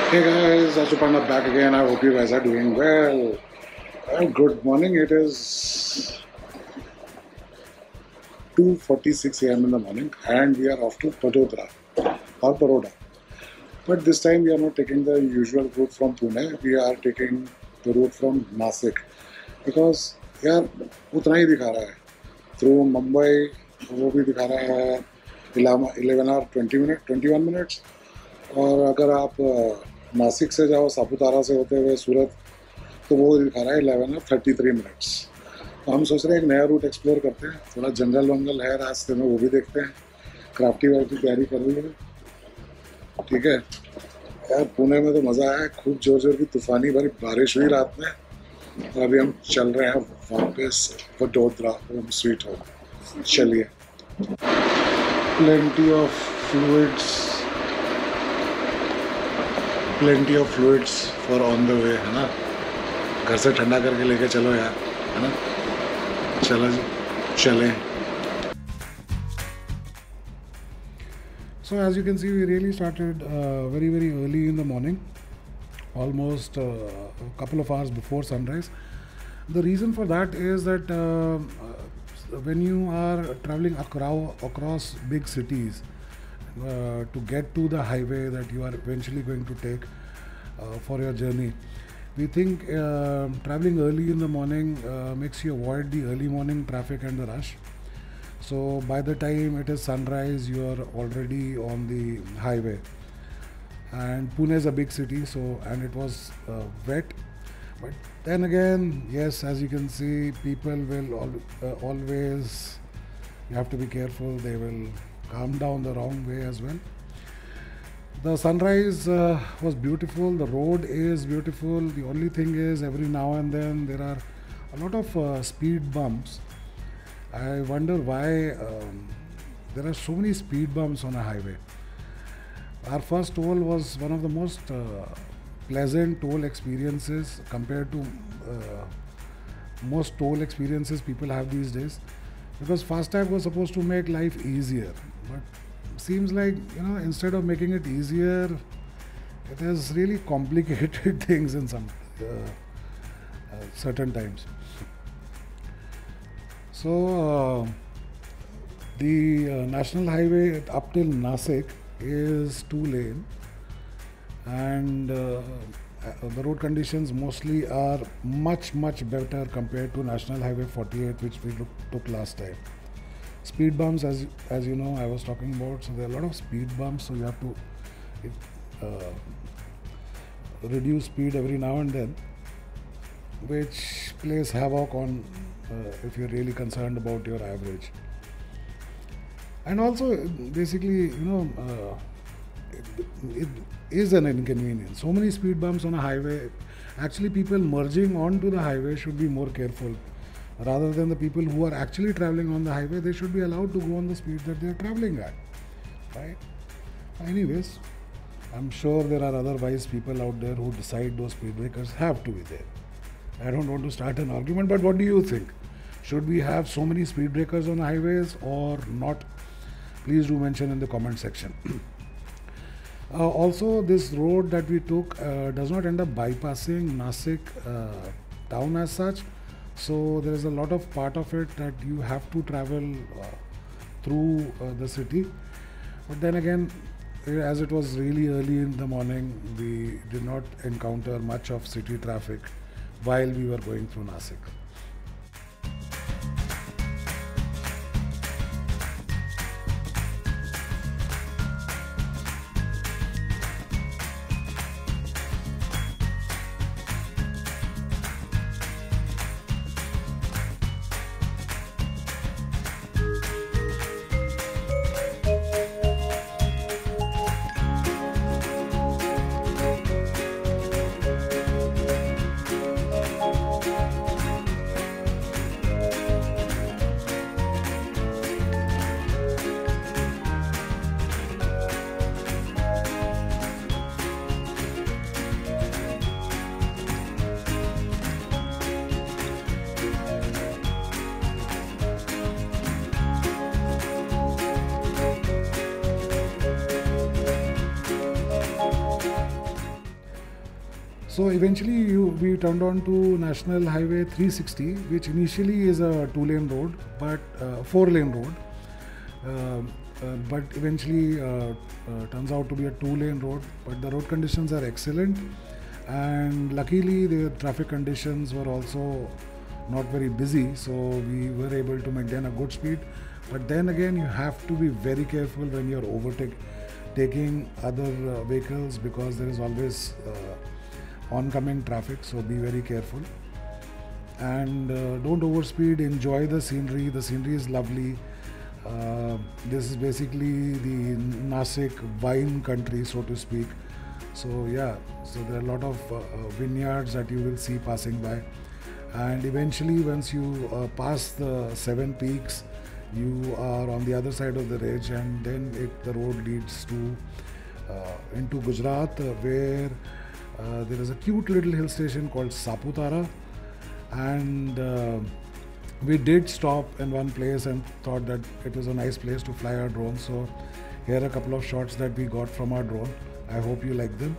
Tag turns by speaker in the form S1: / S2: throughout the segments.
S1: Hey guys, Achupanna back again. I hope you guys are doing well. Well, good morning. It is 2:46 a.m. in the morning, and we are off to Vadodara or Baroda. But this time we are not taking the usual route from Pune. We are taking the route from Nasik because यार उतना ही दिखा रहा है through Mumbai वो भी दिखा रहा है 11 hour 20 minutes 21 minutes और अगर आप नासिक से जाओ सापुतारा से होते हुए सूरत तो वो दिखा रहा है 11 hour 33 minutes। तो हम सोच रहे हैं एक नया रूट एक्सप्लोर करते हैं, थोड़ा जंगल वंगल है रास्ते में वो भी देखते हैं, क्राफ्टी वाफ्टी तैयारी कर रही है। ठीक है यार, पुणे में तो मज़ा आया, खूब जोर जोर की तूफानी भरी बारिश हुई रात में और अभी हम चल रहे हैं वापस वडोदरा होम स्वीट होम। चलिए। Plenty of fluids plenty of fluids for on the way, है ना। घर से ठंडा करके लेके चलो यार, है ना। चलो जी, चलें।
S2: So as you can see, we really started very early in the morning, almost a couple of hours before sunrise. The reason for that is that when you are traveling across big cities to get to the highway that you are eventually going to take for your journey, we think traveling early in the morning makes you avoid the early morning traffic and the rush. So by the time it is sunrise, you are already on the highway. And Pune is a big city, so and it was wet. But then again, yes, as you can see, people will always. You have to be careful. They will come down the wrong way as well. The sunrise was beautiful. The road is beautiful. The only thing is, every now and then there are a lot of speed bumps. I wonder why there are so many speed bumps on a highway. Our first toll was one of the most pleasant toll experiences compared to most toll experiences people have these days, because FASTag was supposed to make life easier, but seems like, instead of making it easier, it has really complicated things in some certain times. So the national highway up till Nasik is 2 lane, and the road conditions mostly are much better compared to National Highway 48, which we took last time. Speed bumps, as you know, I was talking about. So there are a lot of speed bumps, so you have to reduce speed every now and then, which plays havoc on if you're really concerned about your average. And also, basically, it is an inconvenience. So many speed bumps on a highway. Actually, people merging onto the highway should be more careful. Rather than the people who are actually traveling on the highway, they should be allowed to go on the speed that they are traveling at. Right? Anyways, I'm sure there are other wise people out there who decide those speed breakers have to be there. I don't want to start an argument, but what do you think? Should we have so many speed breakers on highways or not? Please do mention in the comment section. Also, this road that we took does not end up bypassing Nasik town as such. So there is a lot of part of it that you have to travel through the city. But then again, as it was really early in the morning, we did not encounter much of city traffic while we were going through Nasik. So eventually we turned on to National Highway 360, which initially is a 2-lane road, but 4-lane road. But eventually turns out to be a 2-lane road. But the road conditions are excellent, and luckily the traffic conditions were also not very busy, so we were able to maintain a good speed. But then again, you have to be very careful when you're overtaking other vehicles, because there is always oncoming traffic, so be very careful. And don't overspeed, enjoy the scenery. The scenery is lovely. This is basically the Nasik wine country, so to speak. So yeah, so there are a lot of vineyards that you will see passing by. And eventually, once you pass the 7 peaks, you are on the other side of the ridge, and then the road leads to into Gujarat, where there is a cute little hill station called Saputara. And we did stop in one place and thought that it was a nice place to fly our drone. So here are a couple of shots that we got from our drone. I hope you like them.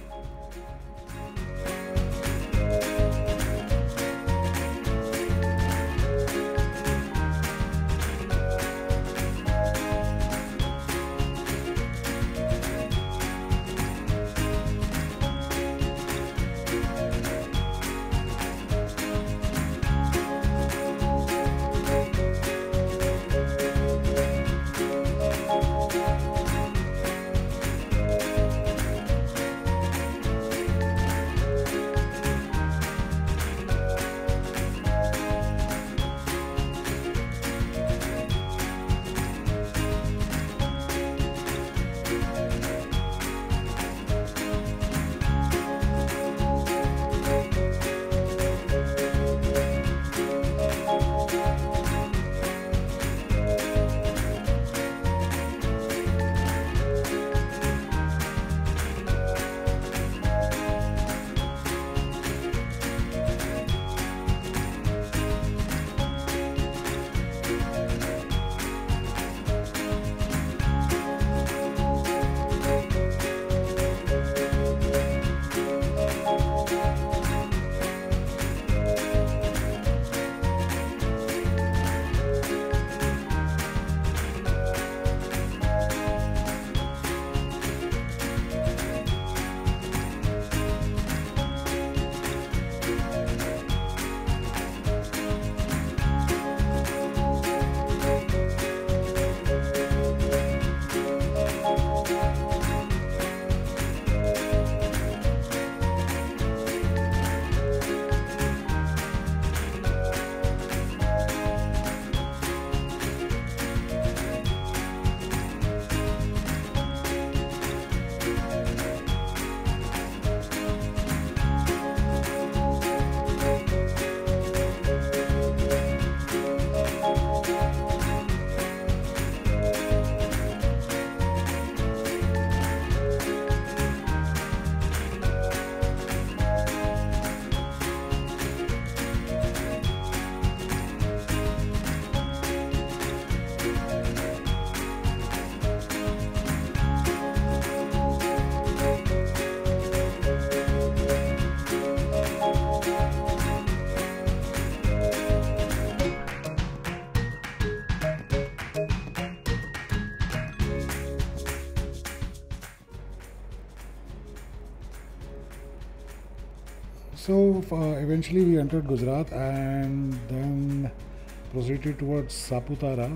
S2: So eventually we entered Gujarat and then proceeded towards Saputara.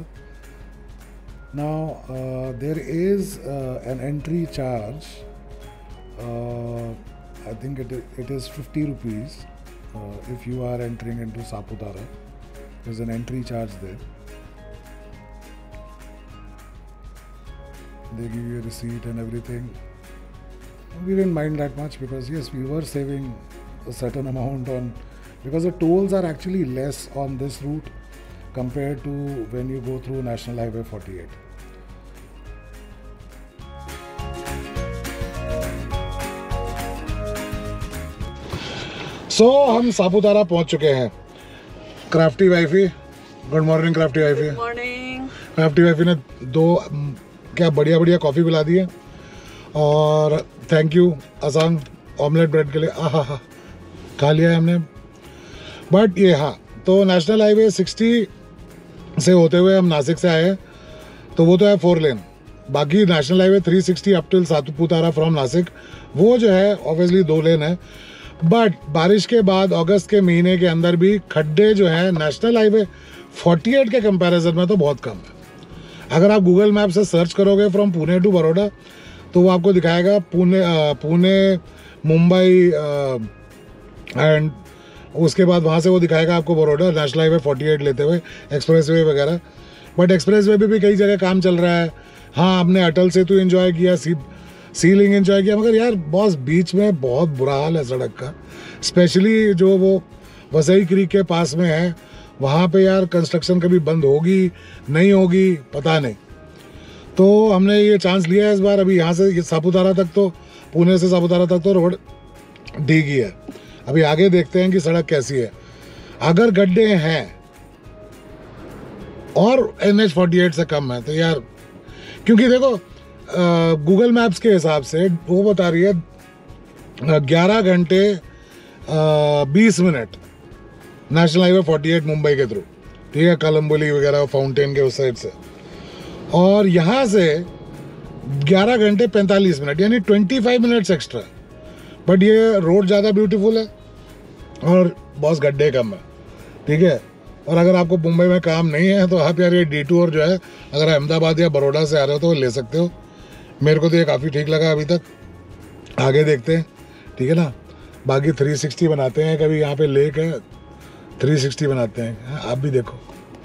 S2: Now there is an entry charge. I think it is 50 rupees if you are entering into Saputara. There's an entry charge there. They give you a receipt and everything. We didn't mind that much because yes, we were saving a certain amount on, because the tolls are actually less on this route compared to when you go through National Highway 48. So हम सापुतारा पहुंच चुके हैं. Crafty wifey, good morning crafty wifey.
S3: Good morning.
S2: Crafty wifey ने 2 क्या बढ़िया बढ़िया coffee पिला दी है. और thank you Ahsan omelette bread के लिए आहा खा लिया है हमने। बट ये हाँ, तो नेशनल हाईवे 60 से होते हुए हम नासिक से आए, तो वो तो है 4 लेन। बाकी national highway 360 up till Saputara from Nashik, वो जो है ऑब्वियसली 2 लेन है। बट बारिश के बाद अगस्त के महीने के अंदर भी खड्डे जो है नेशनल हाईवे 48 के कंपैरिजन में तो बहुत कम है। अगर आप गूगल मैप से सर्च करोगे फ्रॉम पुणे टू बड़ौदा, तो वो आपको दिखाएगा पुणे मुंबई एंड उसके बाद वहाँ से वो दिखाएगा आपको बड़ौदा नेशनल हाईवे 48 लेते हुए, एक्सप्रेसवे वगैरह। बट एक्सप्रेसवे पे भी कई जगह काम चल रहा है। हाँ, हमने अटल सेतु एंजॉय किया, सीलिंग एंजॉय किया, मगर यार बॉस बीच में बहुत बुरा हाल है सड़क का। स्पेशली जो वो वसई क्रीक के पास में है, वहाँ पे यार कंस्ट्रक्शन कभी बंद होगी नहीं होगी पता नहीं। तो हमने ये चांस लिया है इस बार। अभी यहाँ से सापुतारा तक तो, पुणे से सापुतारा तक तो रोड ठीक ही है। अभी आगे देखते हैं कि सड़क कैसी है। अगर गड्ढे हैं और NH48 से कम है तो यार, क्योंकि देखो गूगल मैप्स के हिसाब से वो बता रही है 11 घंटे 20 मिनट नेशनल हाईवे 48 मुंबई के थ्रू, ठीक है, कलम्बोली वगैरह फाउंटेन के उस साइड से। और यहाँ से 11 घंटे 45 मिनट, यानी 25 मिनट्स एक्स्ट्रा। बट ये रोड ज़्यादा ब्यूटीफुल है और बहुत गड्ढे कम है, ठीक है। और अगर आपको मुंबई में काम नहीं है तो आप यार ये डिटूर जो है, अगर अहमदाबाद या बड़ौदा से आ रहे हो तो ले सकते हो। मेरे को तो ये काफ़ी ठीक लगा अभी तक। आगे देखते हैं, ठीक है ना। बाकी 360 बनाते हैं, कभी यहाँ पे लेक है 360 बनाते हैं, आप भी देखो।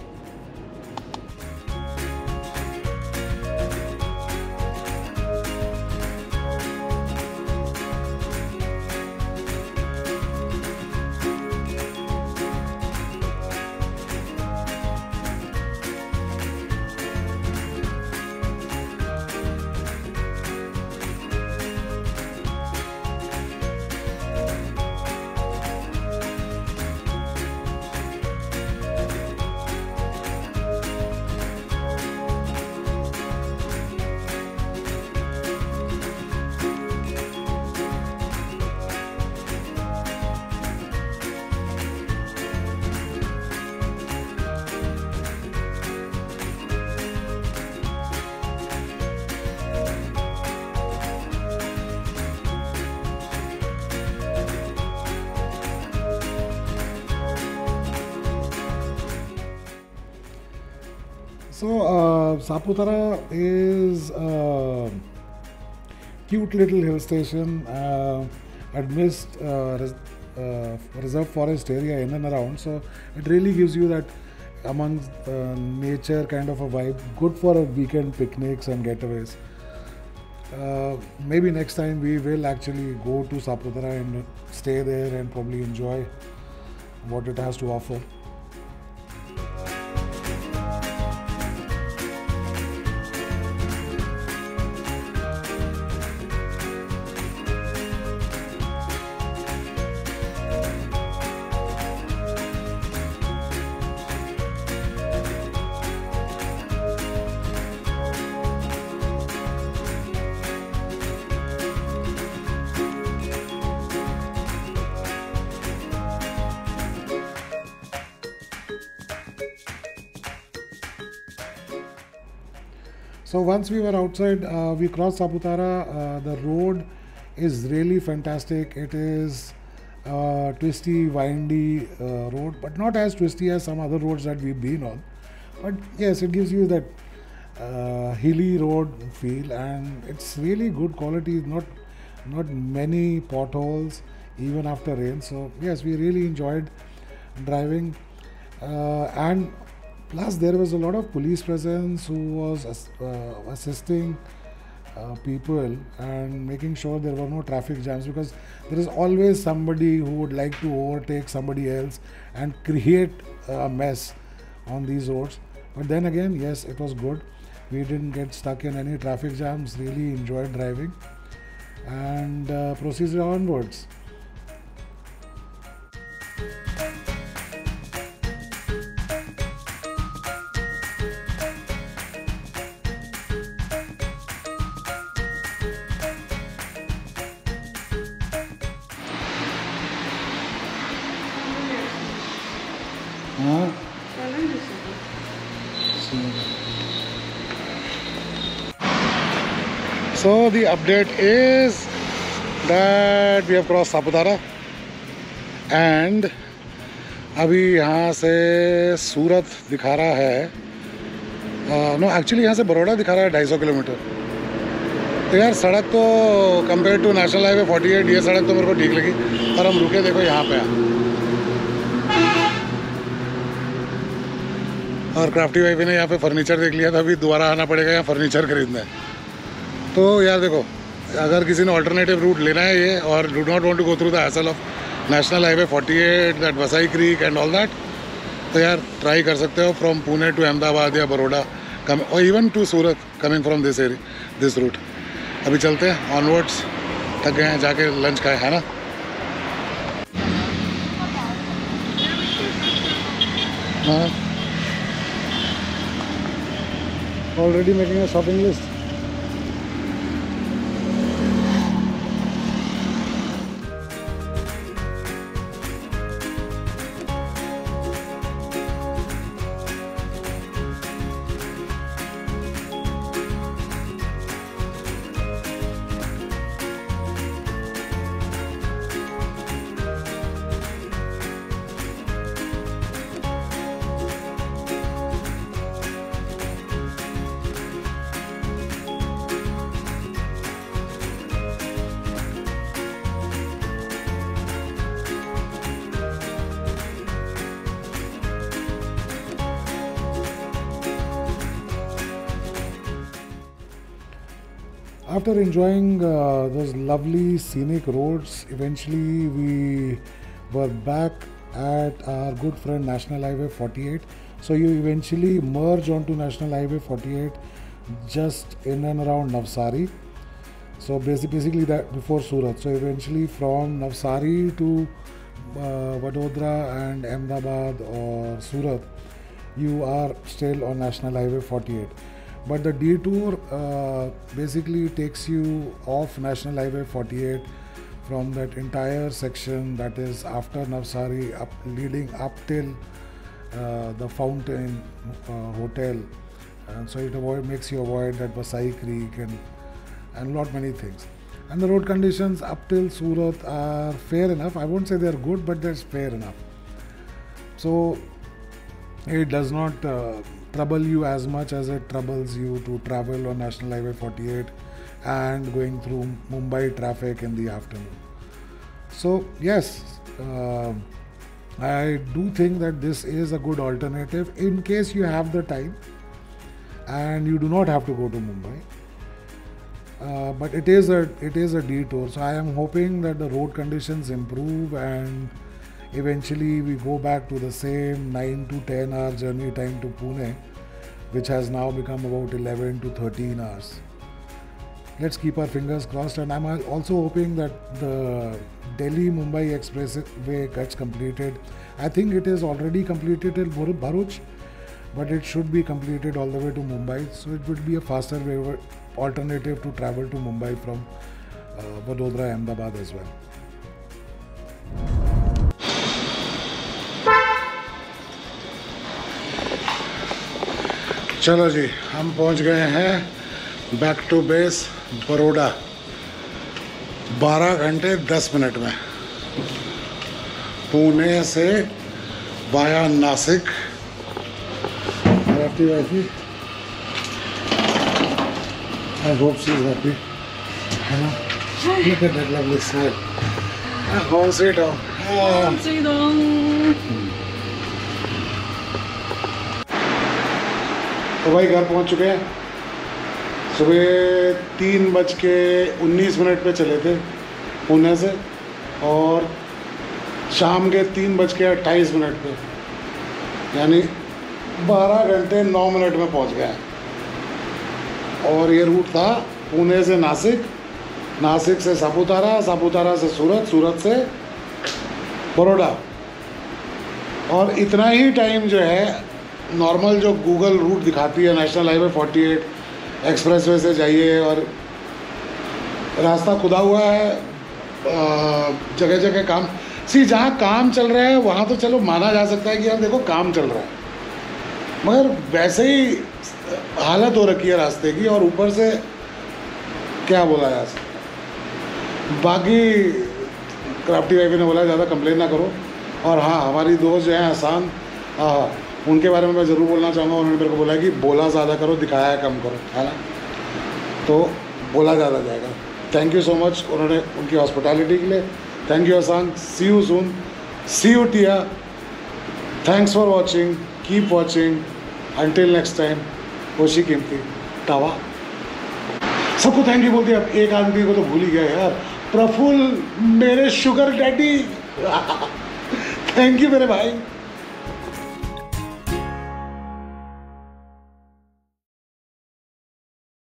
S2: So Saputara is a cute little hill station amidst reserve forest area in and around. So it really gives you that amongst nature kind of a vibe, good for a weekend picnics and getaways. Maybe next time we will actually go to Saputara and stay there and probably enjoy what it has to offer. So once we were outside, we crossed Saputara. The road is really fantastic. It is a twisty, windy road, but not as twisty as some other roads that we've been on. But yes, it gives you that hilly road feel, and it's really good quality. Not many potholes even after rain. So yes, we really enjoyed driving, and plus there was a lot of police presence who was assisting people and making sure there were no traffic jams, because there is always somebody who would like to overtake somebody else and create a mess on these roads. But then again, yes, it was good. We didn't get stuck in any traffic jams, really enjoyed driving, and proceeded onwards.
S1: हाँ So the update is that we have crossed Saputara and अभी यहाँ से सूरत दिखा रहा है, no actually यहाँ से बड़ौदा दिखा रहा है 250 किलोमीटर। तो यार सड़क तो कंपेयर टू नेशनल हाईवे 48 ये सड़क तो मेरे को ठीक लगी, और हम रुके देखो यहाँ पे और क्राफ्टी वाइफ ने यहाँ पे फर्नीचर देख लिया था, अभी दोबारा आना पड़ेगा यहाँ फर्नीचर खरीदने। तो यार देखो, अगर किसी ने ऑल्टरनेटिव रूट लेना है ये और do not want to go through the hassle of national highway 48 that Vasai creek and all that, तो यार ट्राई कर सकते हो फ्रॉम पुणे टू अहमदाबाद या बड़ौदा और even to Surat coming from this area this route. अभी चलते हैं ऑनवर्ड्स, थक गए हैं, जाके लंच खाए है ना। हाँ already making a shopping list. After enjoying those lovely scenic roads, eventually we were back at our good friend National Highway 48. So you eventually merge onto National Highway 48 just in and around Navsari. So basically that before Surat. So eventually from Navsari to Vadodara and Ahmedabad or Surat, you are still on National Highway 48. But the detour basically takes you off National Highway 48 from that entire section that is after Navsari, leading up till the Fountain Hotel, and so it makes you avoid that Vasai Creek and lot many things. And the road conditions up till Surat are fair enough. I won't say they are good, but that's fair enough. So it does not trouble you as much as it troubles you to travel on National Highway 48 and going through Mumbai traffic in the afternoon. So yes, I do think that this is a good alternative in case you have the time and you do not have to go to Mumbai. But it is a detour. So I am hoping that the road conditions improve and eventually we go back to the same 9 to 10 hour journey time to Pune, which has now become about 11 to 13 hours. Let's keep our fingers crossed, and I'm also hoping that the Delhi-Mumbai Expressway gets completed. I think it is already completed till Bharuch, but it should be completed all the way to Mumbai, so it would be a faster way, alternative to travel to Mumbai from Vadodara, Ahmedabad as well. चलो जी, हम पहुंच गए हैं back to base Baroda 12 घंटे 10 minute में, पुणे से via Nashik. Happy wifey, I hope she is happy, है ना? Look at that lovely smile. Home sweet home. Home sweet home. तो भाई घर पहुंच चुके हैं। सुबह 3:19 पे चले थे पुणे से और शाम के 3:28 पे, यानी 12 घंटे 9 मिनट में पहुंच गए। और ये रूट था पुणे से नासिक, नासिक से सापुतारा, सापुतारा से सूरत, सूरत से बड़ौदा। और इतना ही टाइम जो है नॉर्मल जो गूगल रूट दिखाती है नेशनल हाईवे 48 एक्सप्रेसवे से जाइए, और रास्ता खुदा हुआ है, जगह जगह काम सी जहाँ काम चल रहा है वहाँ तो चलो माना जा सकता है कि यार देखो काम चल रहा है, मगर वैसे ही हालत हो रखी है रास्ते की, और ऊपर से क्या बोला जा सकता। बाकी क्राफ्टी वाइफ ने बोला ज़्यादा कंप्लेन ना करो। और हाँ, हमारी दोस्त जो है आसान, हाँ, उनके बारे में मैं ज़रूर बोलना चाहूँगा। उन्होंने मेरे को बोला कि बोला ज़्यादा करो, दिखाया कम करो, है ना, तो बोला ज़्यादा जाएगा। थैंक यू सो मच उन्होंने, उनकी हॉस्पिटैलिटी के लिए। Thank you Ahsan, see you soon, see you Tia, thanks for watching, keep watching, until next time. होशी कीमती टावा, सबको थैंक यू बोल दिया। अब एक आदमी को तो भूल ही गया यार, प्रफुल्ल मेरे शुगर डैडी। थैंक यू मेरे भाई।